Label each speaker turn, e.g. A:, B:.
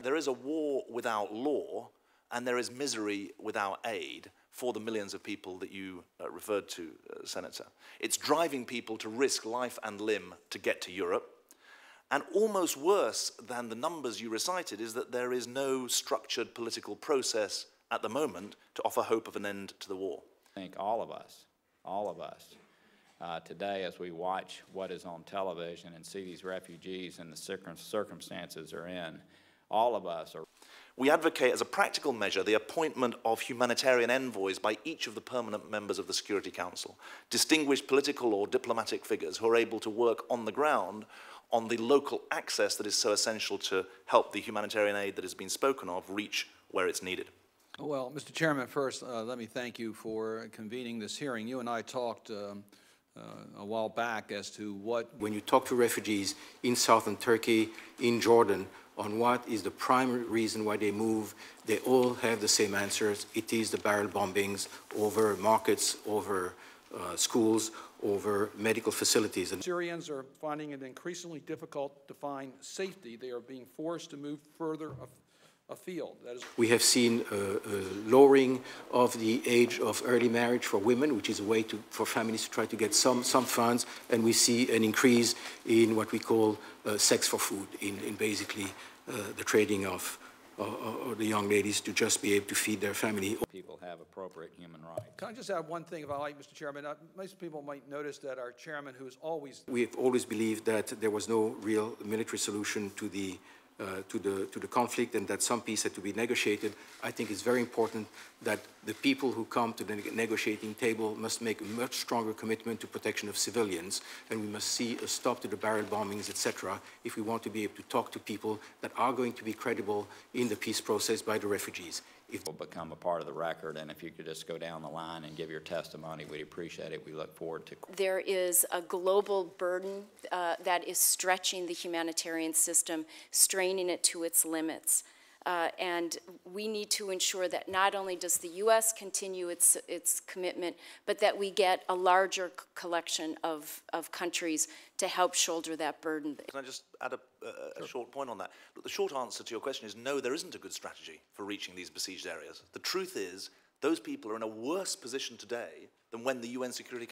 A: there is a war without law, and there is misery without aid for the millions of people that you referred to, Senator. It's driving people to risk life and limb to get to Europe. And almost worse than the numbers you recited is that there is no structured political process at the moment to offer hope of an end to the war.
B: I think all of us, today as we watch what is on television and see these refugees and the circumstances they're in, all of us are.
A: We advocate as a practical measure the appointment of humanitarian envoys by each of the permanent members of the Security Council, distinguished political or diplomatic figures who are able to work on the ground on the local access that is so essential to help the humanitarian aid that has been spoken of reach where it's needed.
C: Well, Mr. Chairman, first, let me thank you for convening this hearing. You and I talked a while back as to what...
D: When you talk to refugees in southern Turkey, in Jordan, on what is the primary reason why they move, they all have the same answers. It is the barrel bombings over markets, over schools, over medical facilities. And
C: Syrians are finding it increasingly difficult to find safety. They are being forced to move further afield. That is...
D: We have seen a lowering of the age of early marriage for women, which is a way for families to try to get some funds, and we see an increase in what we call sex for food, in basically the trading of the young ladies to just be able to feed their family.
B: People have appropriate human rights.
C: Can I just add one thing, if I like, Mr. Chairman? Most people might notice that our chairman, who's always...
D: We have always believed that there was no real military solution to the conflict, and that some peace had to be negotiated. I think it's very important that the people who come to the negotiating table must make a much stronger commitment to protection of civilians, and we must see a stop to the barrel bombings, etc., if we want to be able to talk to people that are going to be credible in the peace process by the refugees.
B: If will become a part of the record, and if you could just go down the line and give your testimony, we'd appreciate it. We look forward to.
E: There is a global burden that is stretching the humanitarian system, straining it to its limits. And we need to ensure that not only does the U.S. continue its commitment, but that we get a larger collection of countries to help shoulder that burden.
A: Can I just add a short point on that? Look, the short answer to your question is no, there isn't a good strategy for reaching these besieged areas. The truth is, those people are in a worse position today than when the UN Security